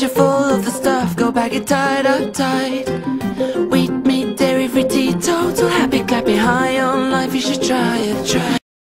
you're full of the stuff, go bag it tied up tight. Wheat, meat, dairy free, teetotal, happy, clappy, high on life, you should try it, try it.